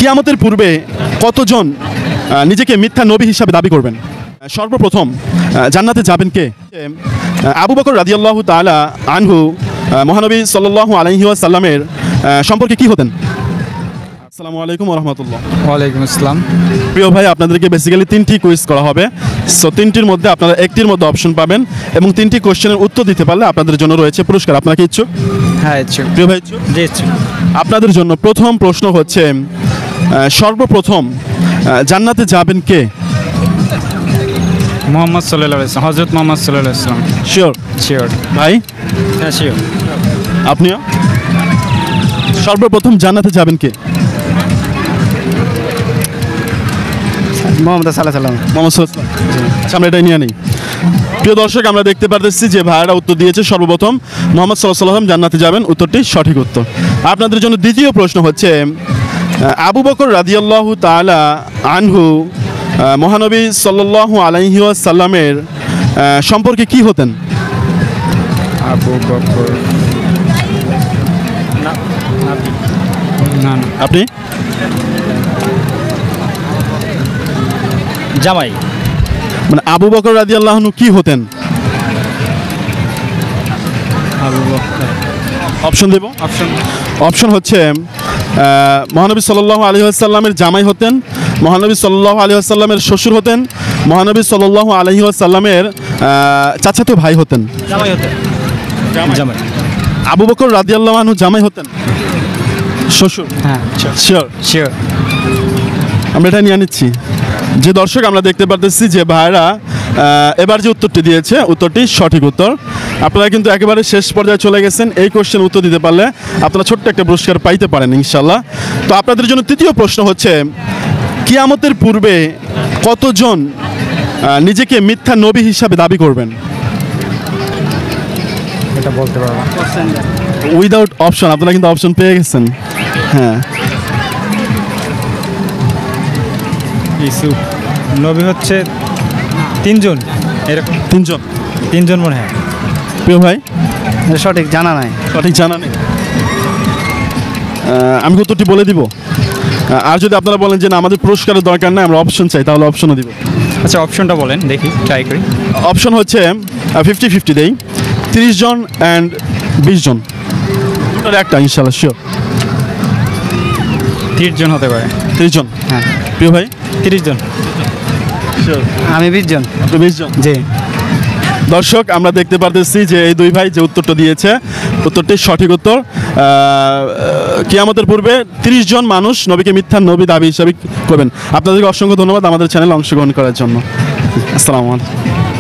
কিয়ামতের পূর্বে কতজন নিজেকে মিথ্যা নবী হিসাবে দাবি করবেন? সর্বপ্রথম জান্নাতে যাবেন কে? আবু বকর রাদিয়াল্লাহু তাআলা আনহু মহানবী সাল্লাল্লাহু আলাইহি ওয়াসাল্লামের সম্পর্কে কি হতেন? আসসালামু আলাইকুম ওয়া রাহমাতুল্লাহ। ওয়ালাইকুম আসসালাম। প্রিয় ভাই, আপনাদেরকে বেসিক্যালি 3টি কুইজ করা হবে। সো 3টির মধ্যে আপনারা একটির মধ্যে অপশন পাবেন এবং 3টি কোশ্চেনের উত্তর দিতে পারলে আপনাদের জন্য রয়েছে পুরস্কার। আপনারা কি ইচ্ছুক? হ্যাঁ ইচ্ছুক। প্রিয় ভাই ইচ্ছুক? জি ইচ্ছুক। আপনাদের জন্য প্রথম প্রশ্ন হচ্ছে সর্বপ্রথম জান্নাতে যাবেন কে? মোহাম্মদ সাল্লাল্লাহু আলাইহি ওয়াসাল্লাম, হযরত মোহাম্মদ সাল্লাল্লাহু আলাইহি ওয়াসাল্লাম। শিওর? শিওর। ভাই? হ্যাঁ শিওর। আপনিও? সর্বপ্রথম জান্নাতে যাবেন কে? মোহাম্মদ সাল্লাল্লাহু আলাইহি ওয়াসাল্লাম। মোহাম্মদ সাল্লাল্লাহু আলাইহি ওয়াসাল্লাম। আচ্ছা, আমরা এটা নিয়ে নিই। প্রিয় দর্শক, আমরা দেখতে পারতেছি যে ভাইরা উত্তর দিয়েছে সর্বপ্রথম মোহাম্মদ সাল্লাল্লাহু আলাইহি ওয়াসাল্লাম জান্নাতে যাবেন। উত্তরটি সঠিক উত্তর। আপনাদের জন্য দ্বিতীয় প্রশ্ন হচ্ছে আবু বকর রাদিয়াল্লাহু তাআলা আনহু মহানবী সাল্লাল্লাহু আলাইহি ওয়াসাল্লামের সম্পর্কে কি হতেন? আবু বকর না না আপনি? জামাই। মানে আবু বকর রাদিয়াল্লাহু আনহু কি হতেন? আবু বকর। অপশন দেব? অপশন হচ্ছে মহানবী সাল্লাল্লাহু আলাইহি ওয়াসাল্লামের জামাই হতেন, মহানবী সাল্লাল্লাহু আলাইহি ওয়াসাল্লামের শ্বশুর হতেন, মহানবী সাল্লাল্লাহু আলাইহি ওয়াসাল্লামের চাচাতো ভাই হতেন। জামাই হতেন। জামাই। আবু বকর রাদিয়াল্লাহু আনহু জামাই হতেন, শ্বশুর? হ্যাঁ শিওর? শিওর। আমরা এটা নিয়ে নিচ্ছি। যে দর্শক, আমরা দেখতে পারতেছি যে ভাইরা এবার যে উত্তরটি দিয়েছে উত্তরটি সঠিক উত্তর। আপনারা কিন্তু একেবারে শেষ পর্যায়ে চলে গেছেন। এই কোশ্চেন উত্তর দিতে পারলে আপনারা ছোট্ট একটা পুরস্কার পাইতে পারেন ইনশাল্লাহ। তো আপনাদের জন্য তৃতীয় প্রশ্ন হচ্ছে কিয়ামতের পূর্বে কতজন নিজেকে মিথ্যা নবী হিসাবে দাবি করবেন? এটা বলতে পারবো উইদাউট অপশন। আপনারা কিন্তু অপশন পেয়ে গেছেন। হ্যাঁ, ইউসুফ নবী হচ্ছে 3 জন, এরকম 3 জন মনে হয়। প্রিয় ভাই? সঠিক জানা নাই। সঠিক জানা নেই। আমি উত্তরটি বলে দিব। আর যদি আপনারা বলেন যে না আমাদের পুরস্কারের দরকার নাই, আমরা অপশন চাই, তাহলে অপশনও দিব। আচ্ছা অপশনটা বলেন, দেখি ট্রাই করি। অপশন হচ্ছে 50-50 দেই। 30 জন অ্যান্ড 20 জন, দুটোর একটা ইনশাল্লাহ শিওর। 30 জন হতে পারে। 30 জন? হ্যাঁ। প্রিয় ভাই? 30 জন। শিওর? আমি 20 জন। আপনি 20 জন? জি। দর্শক, আমরা দেখতে পারতেছি যে এই দুই ভাই যে উত্তরটা দিয়েছে উত্তরটি সঠিক উত্তর। কিয়ামতের পূর্বে 30 জন মানুষ নবীকে মিথ্যা নবী দাবি হিসাবে করবেন। আপনাদেরকে অসংখ্য ধন্যবাদ আমাদের চ্যানেলে অংশগ্রহণ করার জন্য। আসসালামু আলাইকুম।